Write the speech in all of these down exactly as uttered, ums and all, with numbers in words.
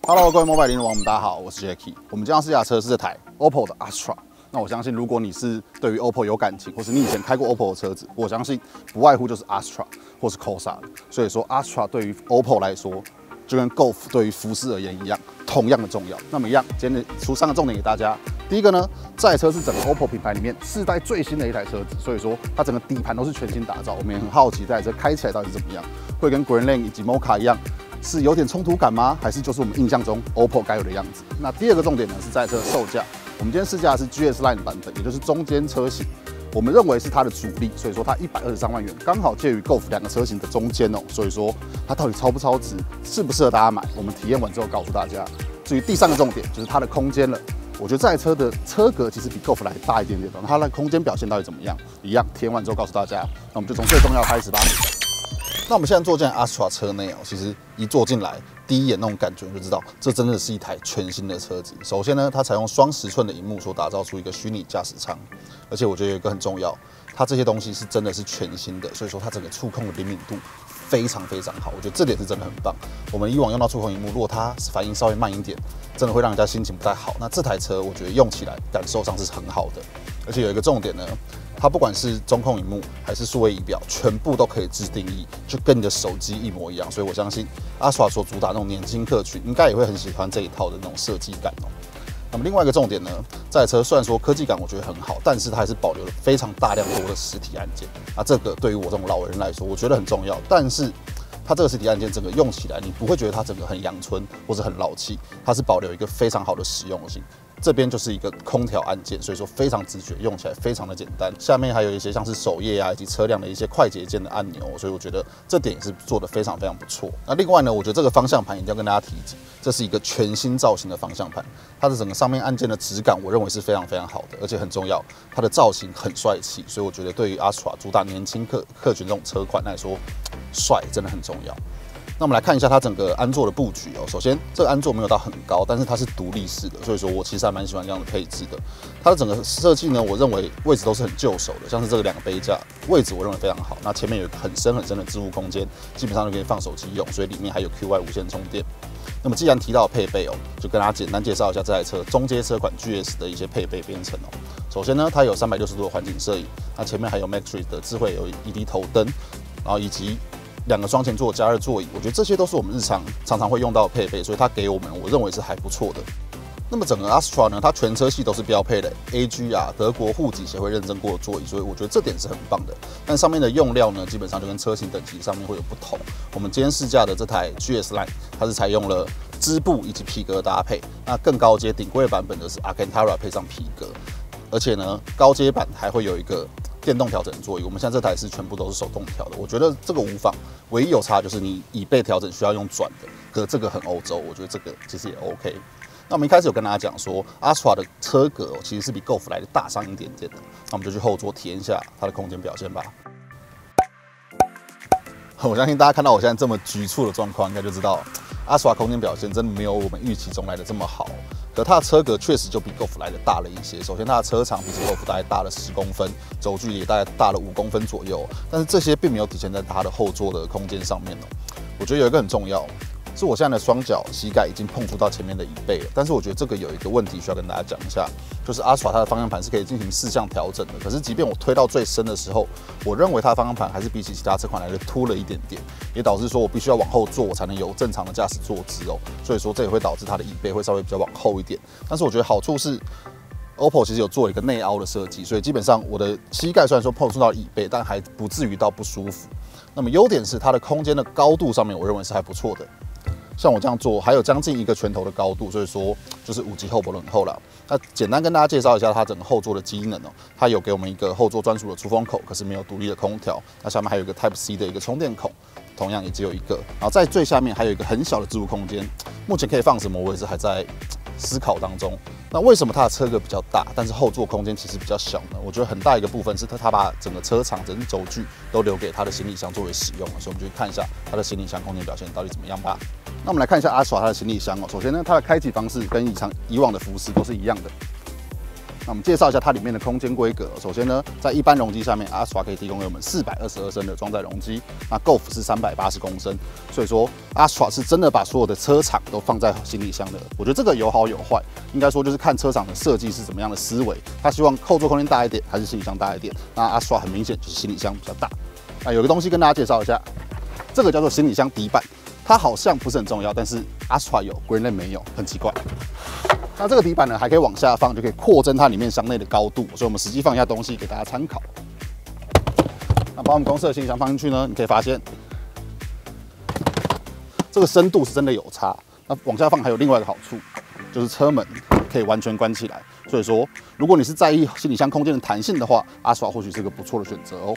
Hello， 各位 Mobile 零零王们，大家好，我是 Jacky。我们今天要试驾车是这台 O P P O 的 Astra。那我相信，如果你是对于 O P P O 有感情，或是你以前开过 O P P O 的车子，我相信不外乎就是 Astra 或是 Corsa 的。所以说 ，Astra 对于 O P P O 来说，就跟 Golf 对于福斯而言一样，同样的重要。那么一样，今天出三个重点给大家。第一个呢，这台车是整个 O P P O 品牌里面世代最新的一台车子，所以说它整个底盘都是全新打造。我们也很好奇这台车开起来到底是怎么样，会跟 Grandland 以及 Mocha 一样。是有点冲突感吗？还是就是我们印象中 O P P O 该有的样子？那第二个重点呢是这台车的售价。我们今天试驾的是 G S Line 的版本，也就是中间车型。我们认为是它的主力，所以说它一百二十三万元，刚好介于 Golf 两个车型的中间哦。所以说它到底超不超值，适不适合大家买？我们体验完之后告诉大家。至于第三个重点就是它的空间了。我觉得这台车的车格其实比 Golf 来大一点点的，它的空间表现到底怎么样？一样体验完之后告诉大家。那我们就从最重要开始吧。那我们现在坐进 Astra 车内哦，其实一坐进来，第一眼那种感觉你就知道，这真的是一台全新的车子。首先呢，它采用双十寸的萤幕所打造出一个虚拟驾驶舱，而且我觉得有一个很重要，它这些东西是真的是全新的，所以说它整个触控的灵敏度非常非常好，我觉得这点是真的很棒。我们以往用到触控萤幕，如果它反应稍微慢一点，真的会让人家心情不太好。那这台车我觉得用起来感受上是很好的，而且有一个重点呢。它不管是中控萤幕还是数位仪表，全部都可以自定义，就跟你的手机一模一样。所以我相信 Astra 所主打那种年轻客群，应该也会很喜欢这一套的那种设计感哦。那么另外一个重点呢，这台车虽然说科技感我觉得很好，但是它还是保留了非常大量多的实体按键。啊，这个对于我这种老人来说，我觉得很重要。但是它这个实体按键整个用起来，你不会觉得它整个很阳春或者很老气，它是保留一个非常好的实用性。这边就是一个空调按键，所以说非常直觉，用起来非常的简单。下面还有一些像是首页啊，以及车辆的一些快捷键的按钮，所以我觉得这点也是做得非常非常不错。那另外呢，我觉得这个方向盘一定要跟大家提及，这是一个全新造型的方向盘，它的整个上面按键的质感，我认为是非常非常好的，而且很重要，它的造型很帅气，所以我觉得对于 Astra 主打年轻客客群这种车款来说，帅真的很重要。那我们来看一下它整个安座的布局哦。首先，这个安座没有到很高，但是它是独立式的，所以说我其实还蛮喜欢这样的配置的。它的整个设计呢，我认为位置都是很就手的，像是这个两个杯架位置，我认为非常好。那前面有一个很深很深的置物空间，基本上就可以放手机用，所以里面还有 Q Y 无线充电。那么既然提到配备哦，就跟大家简单介绍一下这台车中阶车款 G S 的一些配备编程哦。首先呢，它有三百六十度的环景摄影，那前面还有 Matrix 的智慧 L E D 头灯，然后以及两个双前座加热座椅，我觉得这些都是我们日常常常会用到的配备，所以它给我们我认为是还不错的。那么整个 Astra 呢，它全车系都是标配的 A G R 德国户籍协会认证过的座椅，所以我觉得这点是很棒的。但上面的用料呢，基本上就跟车型等级上面会有不同。我们今天试驾的这台 G S Line， 它是采用了织布以及皮革搭配，那更高阶顶规版本的是 Alcantara 配上皮革，而且呢，高阶版还会有一个电动调整座椅，我们现在这台是全部都是手动调的，我觉得这个无妨，唯一有差就是你椅背调整需要用转的，可是这个很欧洲，我觉得这个其实也 OK。那我们一开始有跟大家讲说 ，Astra 的车格、哦、其实是比 Golf 来的大上一点点的，那我们就去后座体验一下它的空间表现吧。我相信大家看到我现在这么局促的状况，应该就知道 Astra 空间表现真的没有我们预期中来的这么好。可它的车格确实就比 Golf 来的大了一些。首先，它的车长比起 Golf 大概大了十公分，轴距也大概大了五公分左右。但是这些并没有体现在它的后座的空间上面哦。我觉得有一个很重要，是我现在的双脚膝盖已经碰触到前面的椅背了。但是我觉得这个有一个问题需要跟大家讲一下，就是 Astra 它的方向盘是可以进行四向调整的。可是即便我推到最深的时候，我认为它的方向盘还是比起其他车款来的凸了一点点，也导致说我必须要往后坐，我才能有正常的驾驶坐姿哦。所以说这也会导致它的椅背会稍微比较往后一点。但是我觉得好处是 O P P O 其实有做了一个内凹的设计，所以基本上我的膝盖虽然说碰触到椅背，但还不至于到不舒服。那么优点是它的空间的高度上面，我认为是还不错的。像我这样做，还有将近一个拳头的高度，所以说就是五级后脖轮很厚了。那简单跟大家介绍一下它整个后座的机能哦，它有给我们一个后座专属的出风口，可是没有独立的空调。那下面还有一个 Type C 的一个充电孔，同样也只有一个。然后在最下面还有一个很小的置物空间，目前可以放什么，我也是还在思考当中。那为什么它的车格比较大，但是后座空间其实比较小呢？我觉得很大一个部分是它它把整个车长、整个轴距都留给它的行李箱作为使用了，所以我们就去看一下它的行李箱空间表现到底怎么样吧。那我们来看一下 Astra 它的行李箱哦。首先呢，它的开启方式跟以常以往的福斯都是一样的。 那我们介绍一下它里面的空间规格。首先呢，在一般容积下面 ，Astra 可以提供给我们四百二十二升的装载容积，那 Golf 是三百八十公升，所以说 Astra 是真的把所有的车厂都放在行李箱的。我觉得这个有好有坏，应该说就是看车厂的设计是怎么样的思维，他希望后座空间大一点，还是行李箱大一点？那 Astra 很明显就是行李箱比较大。那有个东西跟大家介绍一下，这个叫做行李箱底板。 它好像不是很重要，但是 Astra 有 Greenland 没有，很奇怪。那这个底板呢，还可以往下放，就可以扩增它里面箱内的高度。所以我们实际放一下东西给大家参考。那把我们公司的行李箱放进去呢，你可以发现这个深度是真的有差。那往下放还有另外一个好处，就是车门可以完全关起来。所以说，如果你是在意行李箱空间的弹性的话 ，Astra 或许是个不错的选择哦。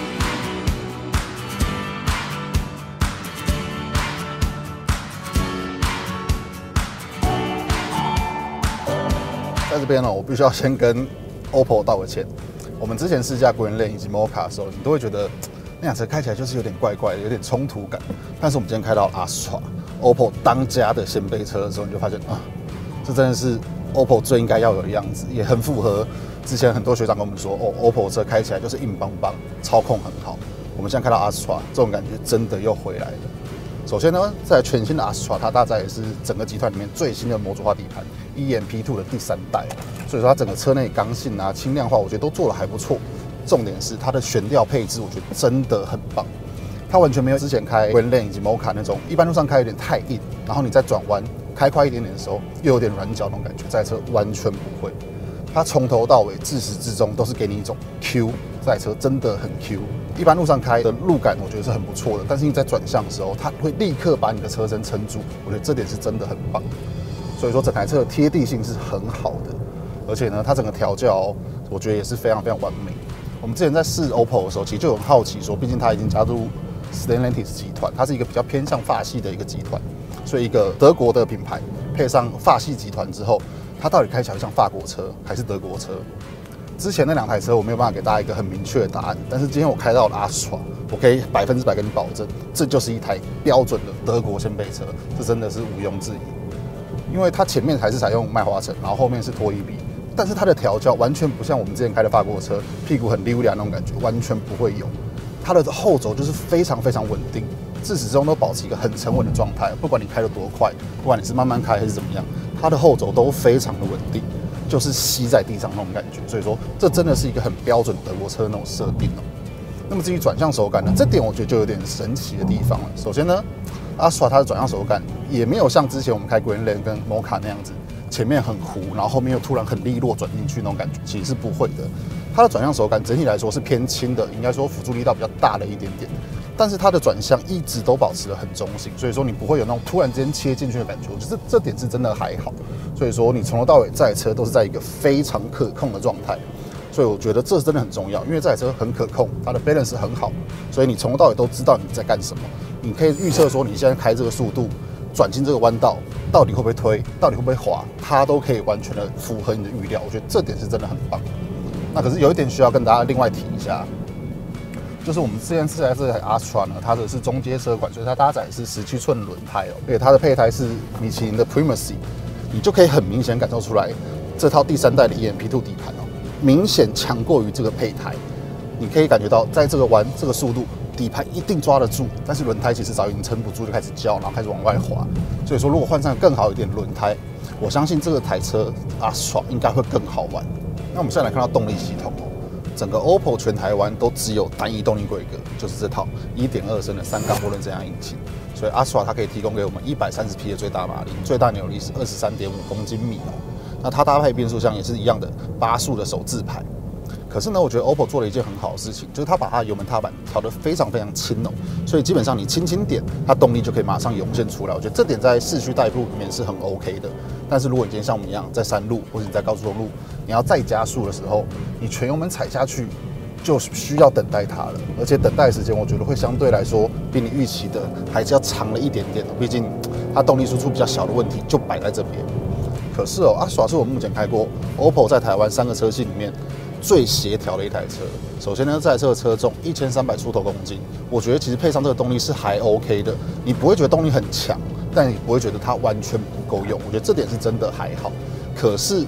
在这边呢，我必须要先跟 O P P O 道个歉。我们之前试驾 Greenland 以及 Mocha 的时候，你都会觉得那辆车开起来就是有点怪怪的，有点冲突感。但是我们今天开到 Astra，O P P O 当家的掀背车的时候，你就发现啊，这真的是 O P P O 最应该要有的样子，也很符合之前很多学长跟我们说，哦 ，O P P O 车开起来就是硬邦邦，操控很好。我们现在开到 Astra， 这种感觉真的又回来了。 首先呢，在全新的 Astra， 它搭载也是整个集团里面最新的模组化底盘 E M P 二 的第三代，所以说它整个车内刚性啊、轻量化，我觉得都做得还不错。重点是它的悬吊配置，我觉得真的很棒。它完全没有之前开 Greenland 以及 Mocha 那种一般路上开有点太硬，然后你在转弯开快一点点的时候又有点软脚那种感觉，这台车完全不会。它从头到尾自始至终都是给你一种 Q， 这台车真的很 Q。 一般路上开的路感，我觉得是很不错的，但是你在转向的时候，它会立刻把你的车身撑住，我觉得这点是真的很棒。所以说整台车的贴地性是很好的，而且呢，它整个调教，我觉得也是非常非常完美。我们之前在试 O P P O 的时候，其实就很好奇说，毕竟它已经加入 Stellantis 集团，它是一个比较偏向法系的一个集团，所以一个德国的品牌配上法系集团之后，它到底开起来像法国车还是德国车？ 之前那两台车我没有办法给大家一个很明确的答案，但是今天我开到了 Astra， 我可以百分之百跟你保证，这就是一台标准的德国掀背车，这真的是毋庸置疑。因为它前面还是采用麦花臣，然后后面是拖衣臂，但是它的调教完全不像我们之前开的法国车，屁股很溜达那种感觉，完全不会有。它的后轴就是非常非常稳定，自始至终都保持一个很沉稳的状态，不管你开得多快，不管你是慢慢开还是怎么样，它的后轴都非常的稳定。 就是吸在地上那种感觉，所以说这真的是一个很标准德国车那种设定哦。那么至于转向手感呢，这点我觉得就有点神奇的地方了。首先呢 ，Astra 它的转向手感也没有像之前我们开 Greenland 跟 Mocha 那样子，前面很糊，然后后面又突然很利落转进去那种感觉，其实是不会的。它的转向手感整体来说是偏轻的，应该说辅助力道比较大了一点点。 但是它的转向一直都保持得很中性，所以说你不会有那种突然之间切进去的感觉，我觉得这这点是真的还好。所以说你从头到尾这台车都是在一个非常可控的状态，所以我觉得这真的很重要，因为这台车很可控，它的 balance 很好，所以你从头到尾都知道你在干什么，你可以预测说你现在开这个速度，转进这个弯道到底会不会推，到底会不会滑，它都可以完全的符合你的预料，我觉得这点是真的很棒。那可是有一点需要跟大家另外提一下。 就是我们之前试来这台 Astra 呢，它的是中阶车款，所以它搭载是十七寸轮胎哦，而且它的配胎是米其林的 Primacy， 你就可以很明显感受出来，这套第三代的 E M P 二 底盘哦，明显强过于这个配胎。你可以感觉到，在这个弯这个速度，底盘一定抓得住，但是轮胎其实早已经撑不住，就开始焦，然后开始往外滑。所以说，如果换上更好一点轮胎，我相信这个台车 Astra 应该会更好玩。那我们现在来看到动力系统哦。 整个 O P P O 全台湾都只有单一动力规格，就是这套 一点二 升的三缸涡轮增压引擎，所以 Astra 它可以提供给我们一百三十匹的最大马力，最大扭力是二十三点五公斤米哦。那它搭配变速箱也是一样的八速的手自排。可是呢，我觉得 O P P O 做了一件很好的事情，就是它把它的油门踏板调得非常非常轻哦，所以基本上你轻轻点，它动力就可以马上涌现出来。我觉得这点在市区代步里面是很 OK 的。但是如果你今天像我们一样在山路或者你在高速公路，你要再加速的时候，你全油门踩下去，就需要等待它了。而且等待时间，我觉得会相对来说比你预期的还是要长了一点点。毕竟它动力输出比较小的问题就摆在这边。可是哦，Astra是我目前开过 O P P O 在台湾三个车系里面最协调的一台车。首先呢，这台车的车重一千三百出头公斤，我觉得其实配上这个动力是还 OK 的，你不会觉得动力很强，但你不会觉得它完全不够用。我觉得这点是真的还好。可是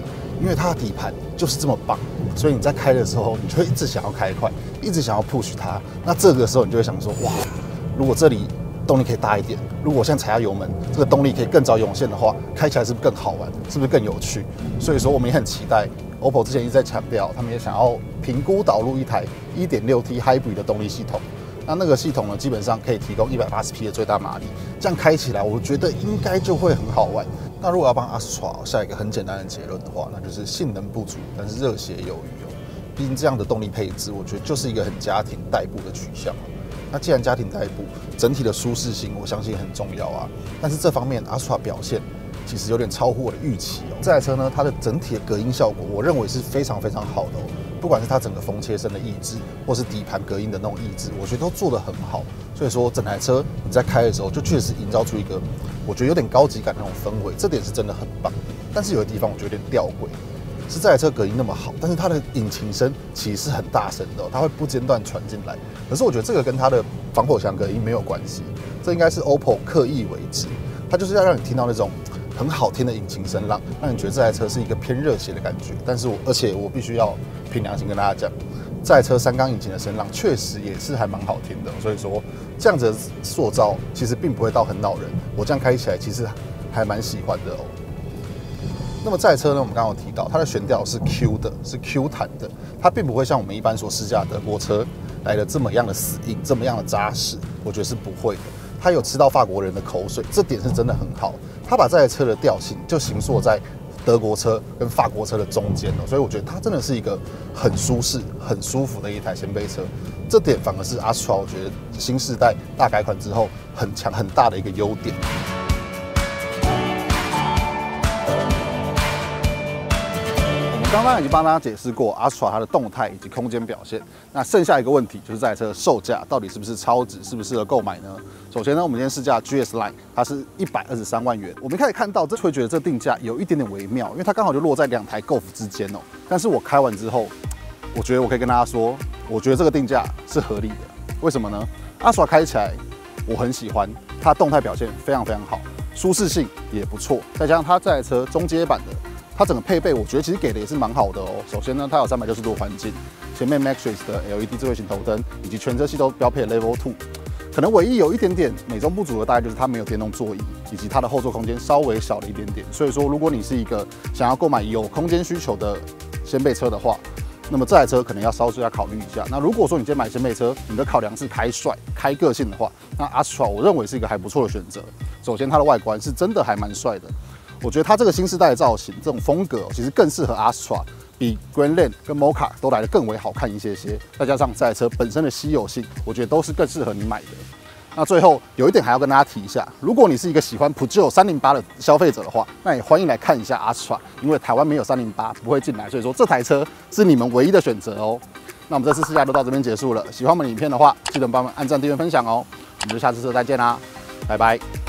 因为它的底盘就是这么棒，所以你在开的时候，你就会一直想要开快，一直想要 push 它。那这个时候你就会想说，哇，如果这里动力可以大一点，如果我现在踩下油门，这个动力可以更早涌现的话，开起来是不是更好玩？是不是更有趣？所以说我们也很期待 O P P O 之前一直在强调，他们也想要评估导入一台 一点六 T Hybrid 的动力系统。那那个系统呢，基本上可以提供一百八十匹的最大马力，这样开起来，我觉得应该就会很好玩。那如果要帮 Astra 下一个很简单的结论的话，那就是性能不足，但是热血有余哦。毕竟这样的动力配置，我觉得就是一个很家庭代步的取向。那既然家庭代步，整体的舒适性我相信很重要啊。但是这方面 Astra 表现其实有点超乎我的预期哦。这台车呢，它的整体的隔音效果，我认为是非常非常好的哦。不管是它整个风切声的抑制，或是底盘隔音的那种抑制，我觉得都做得很好。所以说，整台车你在开的时候，就确实营造出一个我觉得有点高级感的那种氛围，这点是真的很棒。但是有的地方我觉得有点吊诡，是这台车隔音那么好，但是它的引擎声其实是很大声的哦，它会不间断传进来。可是我觉得这个跟它的防火墙隔音没有关系，这应该是 O P P O 刻意为之，它就是要让你听到那种很好听的引擎声浪，让你觉得这台车是一个偏热血的感觉。但是我而且我必须要凭良心跟大家讲，这台车三缸引擎的声浪确实也是还蛮好听的。所以说这样子的塑造其实并不会到很恼人，我这样开起来其实还蛮喜欢的哦。那么这台车呢，我们刚刚有提到它的悬吊是 Q 的，是 Q 弹的，它并不会像我们一般所试驾的德国车来的这么样的死硬，这么样的扎实，我觉得是不会的。它有吃到法国人的口水，这点是真的很好。它把这台车的调性就形塑在德国车跟法国车的中间哦，所以我觉得它真的是一个很舒适、很舒服的一台掀背车。这点反而是 Astra 我觉得新世代大改款之后很强很大的一个优点。刚刚已经帮大家解释过 Astra 它的动态以及空间表现，那剩下一个问题就是这台车的售价到底是不是超值，适不适合购买呢？首先呢，我们今天试驾 G S Line， 它是一百二十三万元。我们一开始看到，这会觉得这定价有一点点微妙，因为它刚好就落在两台 Golf 之间哦。但是我开完之后，我觉得我可以跟大家说，我觉得这个定价是合理的。为什么呢 ？Astra 开起来我很喜欢，它的动态表现非常非常好，舒适性也不错，再加上它这台车中阶版的。它整个配备，我觉得其实给的也是蛮好的哦。首先呢，它有三百六十度环境，前面 Matrix 的 L E D 智慧型头灯，以及全车系都标配 Level 二。可能唯一有一点点美中不足的，大概就是它没有电动座椅，以及它的后座空间稍微小了一点点。所以说，如果你是一个想要购买有空间需求的掀背车的话，那么这台车可能要稍微要考虑一下。那如果说你今天买掀背车，你的考量是开帅、开个性的话，那 Astra 我认为是一个还不错的选择。首先，它的外观是真的还蛮帅的。我觉得它这个新世代的造型，这种风格、哦、其实更适合 Astra， 比 Grandland 跟 Mocha 都来得更为好看一些些。再加上这台车本身的稀有性，我觉得都是更适合你买的。那最后有一点还要跟大家提一下，如果你是一个喜欢 Peugeot 三零八的消费者的话，那也欢迎来看一下 Astra， 因为台湾没有三零八不会进来，所以说这台车是你们唯一的选择哦。那我们这次试驾就到这边结束了。喜欢我们的影片的话，记得帮我们按赞、订阅、分享哦。我们就下次车再见啦，拜拜。